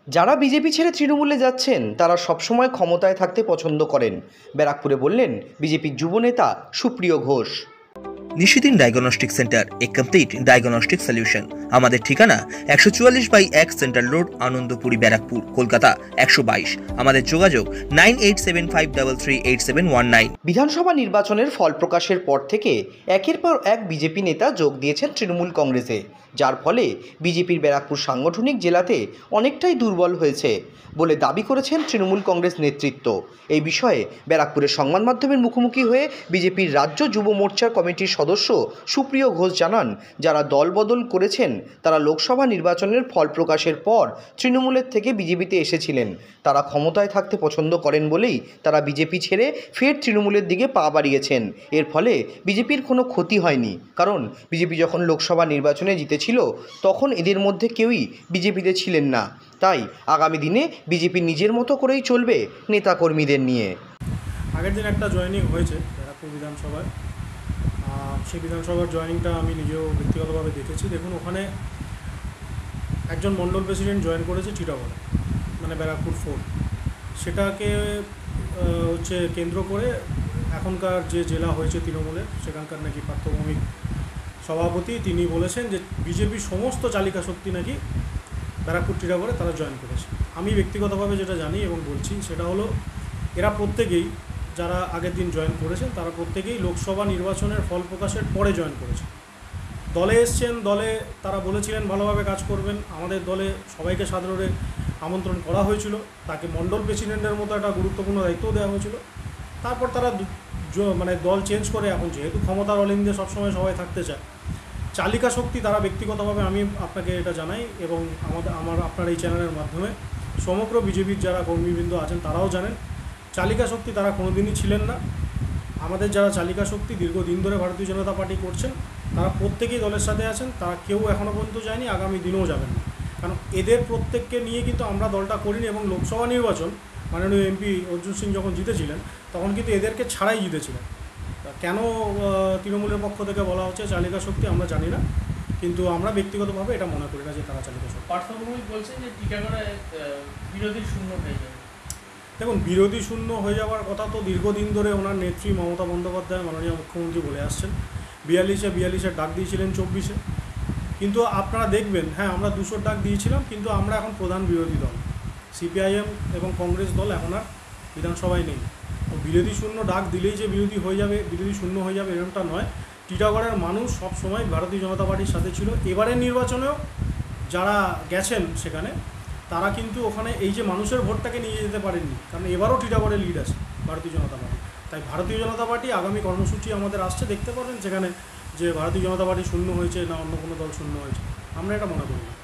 যারা বিজেপি ছেড়ে তৃণমূলে যাচ্ছেন তারা সবসময় ক্ষমতায় থাকতে পছন্দ করেন, ব্যারাকপুরে বললেন বিজেপির যুবনেতা Supriya Ghosh. Nishidin diagnostic centre, a complete diagnostic solution. আমাদের ঠিকানা 144/1 সেন্ট্রাল রোড, আনন্দপুরি, ব্যারাকপুর, কলকাতা 122। আমাদের যোগাযোগ 9875338719। বিধানসভা নির্বাচনের ফল প্রকাশের পর থেকে একের পর এক বিজেপি নেতা যোগ দিয়েছেন তৃণমূল কংগ্রেসে, যার ফলে বিজেপির ব্যারাকপুর সাংগঠনিক জেলাতে অনেকটাই দুর্বল হয়েছে বলে দাবি করেছেন তৃণমূল কংগ্রেস নেতৃত্ব। এই বিষয়ে ব্যারাকপুরের সংবাদ মাধ্যমের মুখোমুখি হয়ে বিজেপির রাজ্য যুব মোর্চার কমিটির সদস্য সুপ্রিয় ঘোষ জানান, যারা দল বদল করেছেন তারা লোকসভা নির্বাচনের ফল প্রকাশের পর তৃণমূলের থেকে বিজেপিতে এসেছিলেন। তারা ক্ষমতায় থাকতে পছন্দ করেন বলেই তারা বিজেপি ছেড়ে ফের তৃণমূলের দিকে পা বাড়িয়েছেন। এর ফলে বিজেপির কোনো ক্ষতি হয়নি, কারণ বিজেপি যখন লোকসভা নির্বাচনে জিতেছিল তখন এদের মধ্যে কেউই বিজেপিতে ছিলেন না। তাই আগামী দিনে বিজেপি নিজের মতো করেই চলবে নেতাকর্মীদের নিয়ে। আগের দিন একটা জয়েনিং হয়েছে ব্যারাকপুর বিধানসভায়। সেই বিধানসভার জয়েনিংটা আমি নিজেও ব্যক্তিগতভাবে দেখেছি। দেখুন, ওখানে একজন মণ্ডল প্রেসিডেন্ট জয়েন করেছে টিটাগড়ে, মানে ব্যারাকপুর 4। সেটাকে কেন্দ্র করে এখনকার যে জেলা হয়েছে তৃণমূলের, সেখানকার নাকি প্রাত্যভূমিক সভাপতি তিনি বলেছেন যে বিজেপির সমস্ত চালিকা শক্তি নাকি ব্যারাকপুর টিটাগড়ে তারা জয়েন করেছে। আমি ব্যক্তিগতভাবে যেটা জানি এবং বলছি সেটা হলো, এরা প্রত্যেকেই, যারা আগের দিন জয়েন করেছেন তারা প্রত্যেকেই লোকসভা নির্বাচনের ফল প্রকাশের পরে জয়েন করেছে। দলে এসছেন, দলে তারা বলেছিলেন ভালোভাবে কাজ করবেন। আমাদের দলে সবাইকে সাদরে আমন্ত্রণ করা হয়েছিল, তাকে মণ্ডল প্রেসিডেন্টের মতো একটা গুরুত্বপূর্ণ দায়িত্বও দেওয়া হয়েছিল। তারপর তারা মানে দল চেঞ্জ করে এখন যেহেতু ক্ষমতার অলিন্দে সবসময় সবাই থাকতে চায়, চালিকা শক্তি তারা ব্যক্তিগতভাবে আমি আপনাকে এটা জানাই এবং আপনার এই চ্যানেলের মাধ্যমে সমগ্র বিজেপির যারা কর্মীবৃন্দ আছেন তারাও জানেন, চালিকা শক্তি তারা কোনোদিনই ছিলেন না। আমাদের যারা চালিকা শক্তি দীর্ঘদিন ধরে ভারতীয় জনতা পার্টি করছেন তারা প্রত্যেকেই দলের সাথে আছেন, তারা কেউ এখনও পর্যন্ত যায়নি, আগামী দিনেও যাবেন না। কারণ এদের প্রত্যেককে নিয়ে কিন্তু আমরা দলটা করিনি এবং লোকসভা নির্বাচন মাননীয় এমপি অর্জুন সিং যখন জিতেছিলেন তখন কিন্তু এদেরকে ছাড়াই জিতেছিলেন। কেন তৃণমূলের পক্ষ থেকে বলা হচ্ছে চালিকা শক্তি আমরা জানি না, কিন্তু আমরা ব্যক্তিগতভাবে এটা মনে করি না যে তারা চালিকা শক্তি। পার্থভূমিক বলছেন যে টিটাগড়ে বিরোধী শূন্য হয়ে যাবে। দেখুন, বিরোধী শূন্য হয়ে যাওয়ার কথা তো দীর্ঘদিন ধরে ওনার নেত্রী মমতা বন্দ্যোপাধ্যায় মাননীয় মুখ্যমন্ত্রী বলে আসছেন। 42-42 ডাক দিয়েছিলেন 24-এ, কিন্তু আপনারা দেখবেন, হ্যাঁ আমরা 200 ডাক দিয়েছিলাম, কিন্তু আমরা এখন প্রধান বিরোধী দল। সিপিআইএম এবং কংগ্রেস দল এখন আর বিধানসভায় নেই। তো বিরোধী শূন্য ডাক দিলেই যে বিরোধী হয়ে যাবে, বিরোধী শূন্য হয়ে যাবে এরকমটা নয়। টিটাগড়ের মানুষ সবসময় ভারতীয় জনতা পার্টির সাথে ছিল। এবারের নির্বাচনেও যারা গেছেন সেখানে তারা কিন্তু ওখানে এই যে মানুষের ভোটটাকে নিয়ে যেতে পারেননি, কারণ এবারও টিটাগড়ে লিড আছে ভারতীয় জনতা পার্টি। তাই ভারতীয় জনতা পার্টি আগামী কর্মসূচি আমাদের আসছে, দেখতে পাবেন সেখানে যে ভারতীয় জনতা পার্টি শূন্য হয়েছে না অন্য কোনো দল শূন্য হয়েছে, আমরা এটা মনে করি না।